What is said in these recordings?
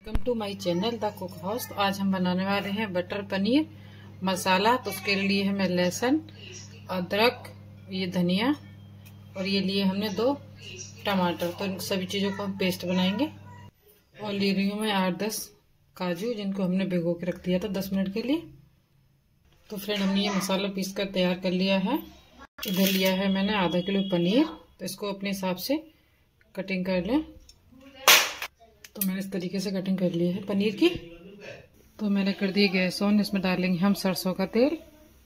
Welcome to my channel the cook house. तो आज हम बनाने वाले हैं बटर पनीर मसाला। तो उसके लिए हमें लहसुन, अदरक, ये धनिया और ये लिए हमने 2 टमाटर। तो इन सभी चीज़ों को हम पेस्ट बनाएंगे। और ले रही हूँ मैं 8-10 काजू, जिनको हमने भिगो के रख दिया था 10 मिनट के लिए। तो फ्रेंड, हमने ये मसाला पीस कर तैयार कर लिया है। इधर लिया है मैंने आधा किलो पनीर। तो इसको अपने हिसाब से कटिंग कर लें। तो मैंने इस तरीके से कटिंग कर ली है पनीर की। तो मैंने कर दी गैस ऑन। इसमें डालेंगे हम सरसों का तेल।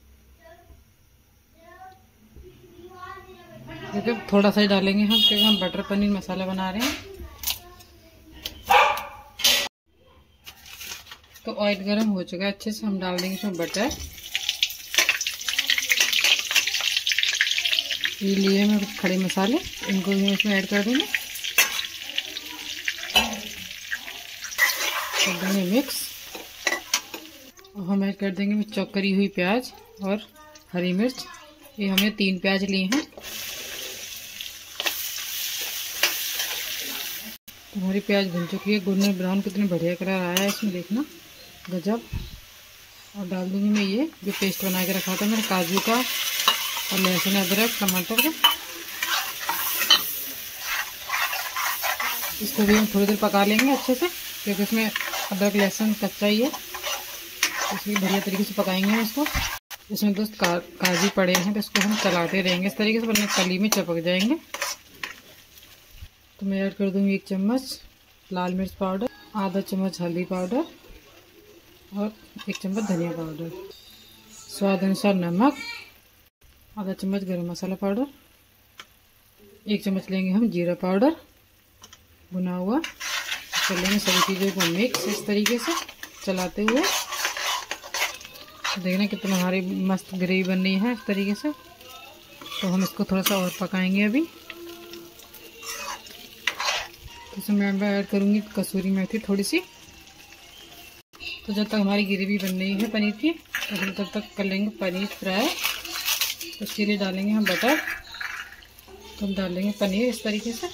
देखिए थोड़ा सा ही डालेंगे हम, क्योंकि हम बटर पनीर मसाला बना रहे हैं। तो ऑयल गर्म हो चुका है अच्छे से। हम डाल देंगे इसमें बटर। ये लिए मैं खड़े मसाले, इनको भी हम इसमें ऐड कर देंगे। कर देंगे मिक्स। और हम ऐड कर देंगे चॉप करी हुई प्याज और हरी मिर्च। ये हमने 3 प्याज लिए हैं। हमारी प्याज भुन चुकी है। गोल्डन ब्राउन कितने बढ़िया कलर आया है इसमें, देखना गजब। और डाल दूंगी मैं ये जो पेस्ट बना के रखा था मैंने काजू का और लहसुन, अदरक, टमाटर का। इसको भी हम थोड़ी देर पका लेंगे अच्छे से, क्योंकि इसमें अदरक लहसुन कच्चा ही है। इसलिए बढ़िया तरीके से पकाएंगे हम इसको। इसमें दोस्त काजू पड़े हैं, तो इसको हम चलाते रहेंगे इस तरीके से, वरना कली में चिपक जाएंगे। तो मैं ऐड कर दूंगी 1 चम्मच लाल मिर्च पाउडर, आधा चम्मच हल्दी पाउडर और 1 चम्मच धनिया पाउडर, स्वाद अनुसार नमक, आधा चम्मच गरम मसाला पाउडर, 1 चम्मच लेंगे हम जीरा पाउडर भुना हुआ। कर लेंगे सभी चीज़ों को मिक्स इस तरीके से चलाते हुए। देखना कितना हमारी मस्त ग्रेवी बन रही है इस तरीके से। तो हम इसको थोड़ा सा और पकाएंगे अभी। तो इसमें मैं ऐड करूँगी कसूरी मेथी थोड़ी सी। तो जब तक हमारी ग्रेवी बन रही है पनीर की, तो हम तब तक कर लेंगे पनीर फ्राई। उसके लिए डालेंगे हम बटर। तो हम डालेंगे पनीर इस तरीके से,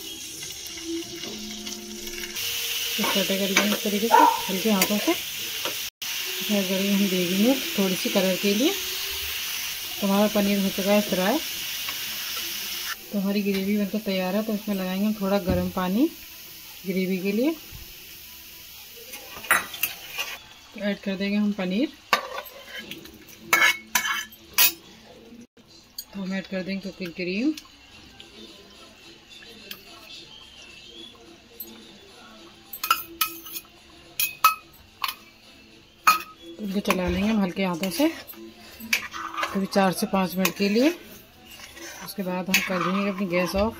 छोटे कर लेंगे इस तरीके से हल्के हाथों से। ऐड करेंगे हम देगी मिर्च थोड़ी सी कलर के लिए। तो हमारा पनीर हो चुका है फ्राई। तो हमारी ग्रेवी बनकर तैयार है। तो इसमें लगाएंगे हम थोड़ा गर्म पानी ग्रेवी के लिए। तो ऐड कर देंगे हम पनीर। तो हम ऐड कर देंगे कुकिंग क्रीम। इनको चला लेंगे हम हल्के हाथों से कभी 4 से 5 मिनट के लिए। उसके बाद हम कर देंगे अपनी गैस ऑफ।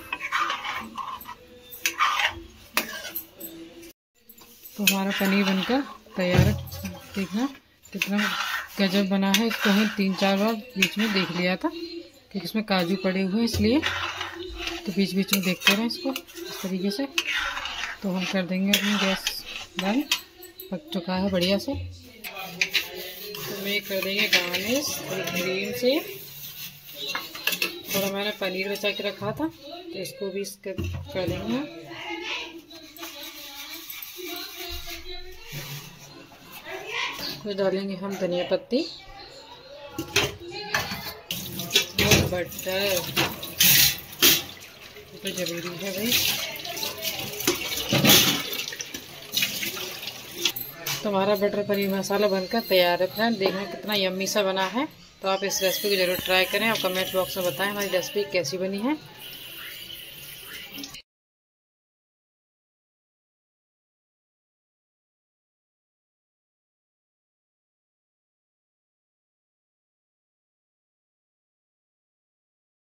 तो हमारा पनीर बनकर तैयार है। देखना कितना गजब बना है। इसको हम 3-4 बार बीच में देख लिया था, क्योंकि इसमें काजू पड़े हुए हैं इसलिए। तो बीच बीच में देखते रहें इसको इस तरीके से। तो हम कर देंगे अपनी गैस बंद। पक चुका है बढ़िया से। तो मैं कर देंगे गार्निश क्रीम से। थोड़ा मैंने पनीर बचा के रखा था, तो इसको भी कर देंगे। तो डालेंगे हम धनिया पत्ती और बटर। तो जरूरी है भाई। तो हमारा बटर पनीर मसाला बनकर तैयार है फ्रेंड। देखना कितना यम्मी सा बना है। तो आप इस रेसिपी को जरूर ट्राई करें और कमेंट बॉक्स में बताएं हमारी रेसिपी कैसी बनी है।